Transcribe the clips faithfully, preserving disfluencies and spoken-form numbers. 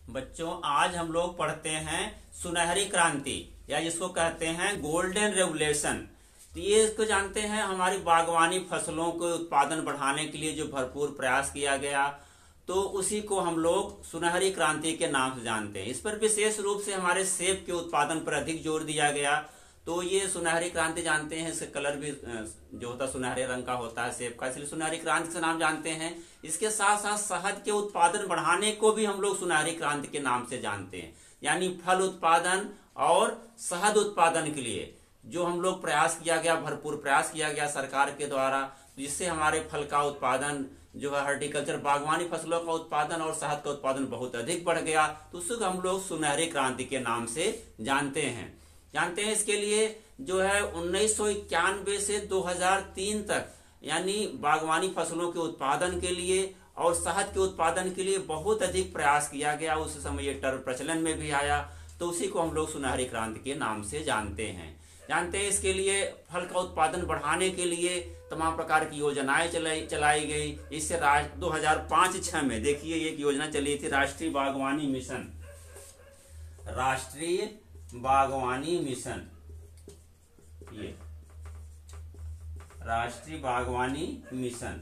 बच्चों, आज हम लोग पढ़ते हैं सुनहरी क्रांति या जिसको कहते हैं गोल्डन रेवोल्यूशन। तो ये इसको जानते हैं, हमारी बागवानी फसलों के उत्पादन बढ़ाने के लिए जो भरपूर प्रयास किया गया, तो उसी को हम लोग सुनहरी क्रांति के नाम से जानते हैं। इस पर विशेष रूप से हमारे सेब के उत्पादन पर अधिक जोर दिया गया। तो ये सुनहरी क्रांति जानते हैं, इसका कलर भी जो होता है सुनहरे रंग का होता है सेब का, इसलिए सुनहरी क्रांति से नाम जानते हैं। इसके साथ साथ शहद के उत्पादन बढ़ाने को भी हम लोग सुनहरी क्रांति के नाम से जानते हैं। यानी फल उत्पादन और शहद उत्पादन के लिए जो हम लोग प्रयास किया गया, भरपूर प्रयास किया गया सरकार के द्वारा, जिससे हमारे फल का उत्पादन जो है हॉर्टिकल्चर बागवानी फसलों का उत्पादन और शहद का उत्पादन बहुत अधिक बढ़ गया। तो उसको हम लोग सुनहरी क्रांति के नाम से जानते हैं जानते हैं इसके लिए जो है उन्नीस सौ इक्यानवे से दो हज़ार तीन तक, यानी बागवानी फसलों के उत्पादन के लिए और शहद के उत्पादन के लिए बहुत अधिक प्रयास किया गया। उस समय ये टर्म प्रचलन में भी आया, तो उसी को हम लोग सुनहरी क्रांति के नाम से जानते हैं जानते हैं इसके लिए फल का उत्पादन बढ़ाने के लिए तमाम प्रकार की योजनाएं चलाई चलाई गई। इससे दो हज़ार पाँच छह में देखिए एक योजना चली थी, राष्ट्रीय बागवानी मिशन राष्ट्रीय बागवानी मिशन ये राष्ट्रीय बागवानी मिशन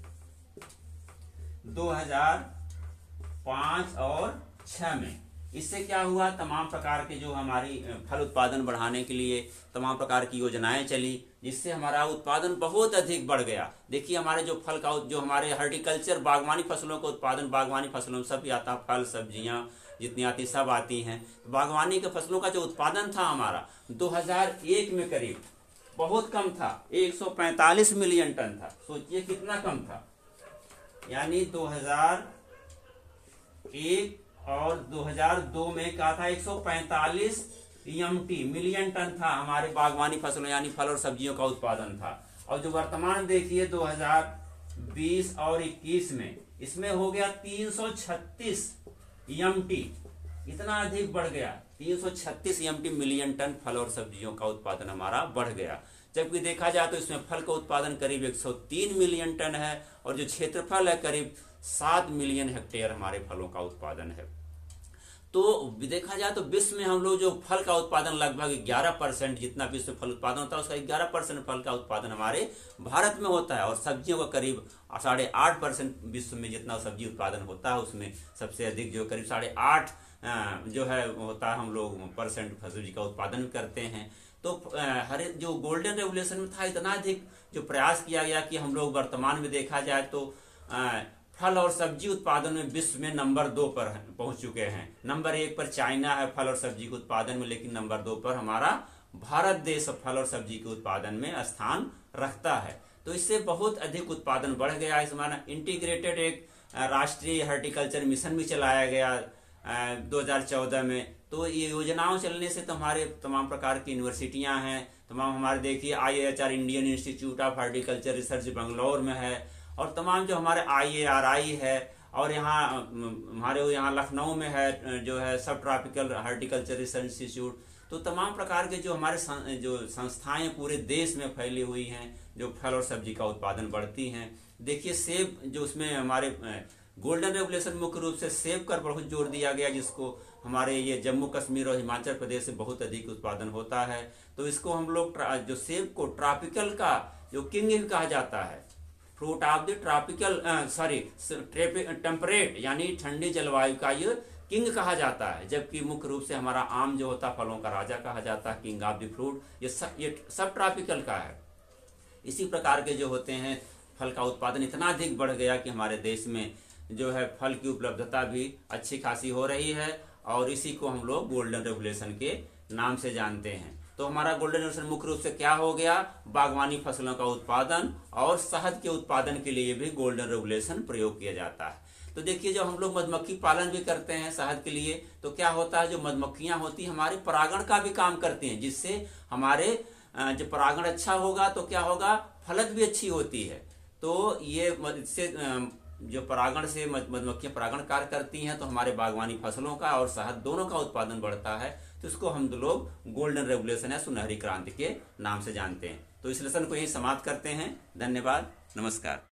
दो हज़ार पाँच और छह में। इससे क्या हुआ, तमाम प्रकार के जो हमारी फल उत्पादन बढ़ाने के लिए तमाम प्रकार की योजनाएं चली, जिससे हमारा उत्पादन बहुत अधिक बढ़ गया। देखिए हमारे जो फल का जो हमारे हॉर्टिकल्चर बागवानी फसलों का उत्पादन, बागवानी फसलों में सब आता, फल सब्जियां जितनी आती सब आती हैं। बागवानी के फसलों का जो उत्पादन था हमारा दो हज़ार एक में करीब बहुत कम था, एक सौ पैंतालीस मिलियन टन था। सोचिए कितना कम था। यानी दो हज़ार एक और दो हज़ार दो में क्या था, एक सौ पैंतालीस एमटी मिलियन टन था हमारे बागवानी फसलों यानी फल और सब्जियों का उत्पादन था। और जो वर्तमान देखिए दो हज़ार बीस और इक्कीस में इसमें हो गया तीन सौ छत्तीस एमटी, इतना अधिक बढ़ गया। तीन सौ छत्तीस एमटी मिलियन टन फल और सब्जियों का उत्पादन हमारा बढ़ गया। जबकि देखा जाए तो इसमें फल का उत्पादन करीब एक सौ तीन मिलियन टन है और जो क्षेत्रफल है करीब सात मिलियन हेक्टेयर हमारे फलों का उत्पादन है। तो देखा जाए तो विश्व में हम लोग जो फल का उत्पादन लगभग ग्यारह परसेंट, जितना विश्व में फल उत्पादन होता है उसका ग्यारह परसेंट फल का उत्पादन हमारे भारत में होता है। और सब्जियों का करीब साढ़े आठ परसेंट विश्व में जितना सब्जी उत्पादन होता है उसमें सबसे अधिक जो करीब साढ़े आठ जो है होता है, हम लोग परसेंट सब्जी का उत्पादन करते हैं। तो हर जो गोल्डन रेवोल्यूशन में था इतना अधिक जो प्रयास किया गया कि हम लोग वर्तमान में देखा जाए तो फल और सब्जी उत्पादन में विश्व में नंबर दो पर पहुंच चुके हैं। नंबर एक पर चाइना है फल और सब्जी के उत्पादन में, लेकिन नंबर दो पर हमारा भारत देश फल और सब्जी के उत्पादन में स्थान रखता है। तो इससे बहुत अधिक उत्पादन बढ़ गया। इस माना इंटीग्रेटेड एक राष्ट्रीय हॉर्टिकल्चर मिशन भी चलाया गया दो हज़ार चौदह में। तो ये योजनाओं चलने से तो हमारे तमाम प्रकार की यूनिवर्सिटियां हैं, तमाम हमारे देखिए I A H R Indian Institute of Horticulture Research Bangalore में है, और तमाम जो हमारे आई ए आर आई है, और यहाँ हमारे यहाँ लखनऊ में है जो है सब ट्रॉपिकल हॉर्टिकल्चर रिसर्च इंस्टीट्यूट। तो तमाम प्रकार के जो हमारे सं, जो संस्थाएं पूरे देश में फैली हुई हैं जो फल और सब्जी का उत्पादन बढ़ती हैं। देखिए सेब जो उसमें हमारे गोल्डन रेवोल्यूशन मुख्य रूप से सेब पर बहुत जोर दिया गया, जिसको हमारे ये जम्मू कश्मीर और हिमाचल प्रदेश से बहुत अधिक उत्पादन होता है। तो इसको हम लोग जो सेब को ट्रॉपिकल का जो किंग भी कहा जाता है, fruit of the tropical sorry temperate यानी ठंडी जलवायु का ये किंग कहा जाता है। जबकि मुख्य रूप से हमारा आम जो होता है फलों का राजा कहा जाता है, किंग ऑफ द फ्रूट। ये सब ये सब ट्रॉपिकल का है। इसी प्रकार के जो होते हैं फल का उत्पादन इतना अधिक बढ़ गया कि हमारे देश में जो है फल की उपलब्धता भी अच्छी खासी हो रही है, और इसी को हम लोग गोल्डन रेवोल्यूशन के नाम से जानते हैं। तो हमारा गोल्डन रेवोल्यूशन मुख्य रूप से क्या हो गया, बागवानी फसलों का उत्पादन और शहद के उत्पादन के लिए भी गोल्डन रेवोल्यूशन प्रयोग किया जाता है। तो देखिए जब हम लोग मधुमक्खी पालन भी करते हैं शहद के लिए, तो क्या होता है, जो मधुमक्खियां होती हैं हमारे परागण का भी काम करती हैं, जिससे हमारे जो परागण अच्छा होगा तो क्या होगा, फलत भी अच्छी होती है। तो ये इससे जो परागण से मधुमक्खियां परागण कार्य करती हैं, तो हमारे बागवानी फसलों का और शहद दोनों का उत्पादन बढ़ता है। तो इसको हम लोग गोल्डन रेवोल्यूशन या सुनहरी क्रांति के नाम से जानते हैं। तो इस लेसन को यही समाप्त करते हैं। धन्यवाद, नमस्कार।